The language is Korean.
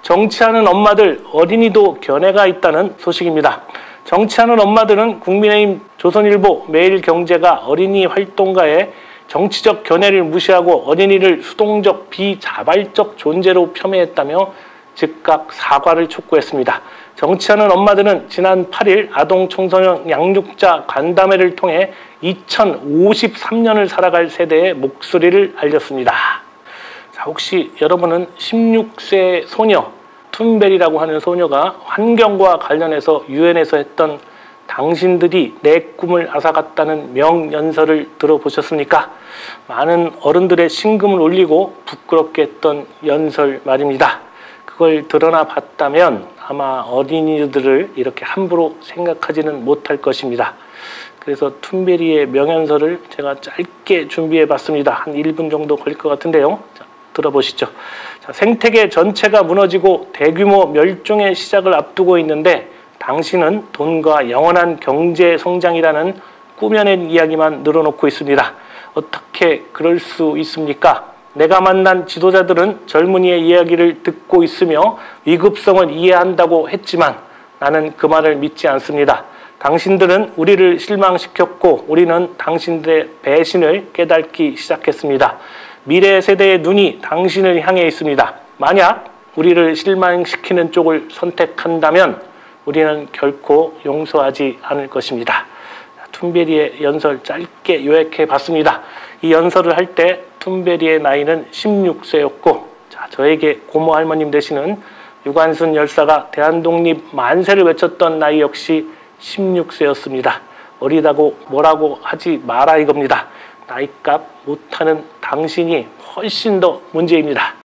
정치하는 엄마들, 어린이도 견해가 있다는 소식입니다. 정치하는 엄마들은 국민의힘, 조선일보, 매일경제가 어린이 활동가의 정치적 견해를 무시하고 어린이를 수동적 비자발적 존재로 폄훼했다며 즉각 사과를 촉구했습니다. 정치하는 엄마들은 지난 8일 아동 청소년 양육자 간담회를 통해 2053년을 살아갈 세대의 목소리를 알렸습니다. 자, 혹시 여러분은 16세 소녀, 툰베리라고 하는 소녀가 환경과 관련해서 유엔에서 했던 당신들이 내 꿈을 앗아갔다는 명연설을 들어보셨습니까? 많은 어른들의 심금을 울리고 부끄럽게 했던 연설 말입니다. 그걸 드러나 봤다면 아마 어린이들을 이렇게 함부로 생각하지는 못할 것입니다. 그래서 툰베리의 명연설을 제가 짧게 준비해 봤습니다. 한 1분 정도 걸릴 것 같은데요. 자, 들어보시죠. 자, 생태계 전체가 무너지고 대규모 멸종의 시작을 앞두고 있는데 당신은 돈과 영원한 경제 성장이라는 꾸며낸 이야기만 늘어놓고 있습니다. 어떻게 그럴 수 있습니까? 내가 만난 지도자들은 젊은이의 이야기를 듣고 있으며 위급성을 이해한다고 했지만 나는 그 말을 믿지 않습니다. 당신들은 우리를 실망시켰고 우리는 당신들의 배신을 깨닫기 시작했습니다. 미래 세대의 눈이 당신을 향해 있습니다. 만약 우리를 실망시키는 쪽을 선택한다면 우리는 결코 용서하지 않을 것입니다. 툰베리의 연설 짧게 요약해 봤습니다. 이 연설을 할 때 툰베리의 나이는 16세였고 저에게 고모 할머님 되시는 유관순 열사가 대한독립 만세를 외쳤던 나이 역시 16세였습니다. 어리다고 뭐라고 하지 마라 이겁니다. 나이값 못하는 당신이 훨씬 더 문제입니다.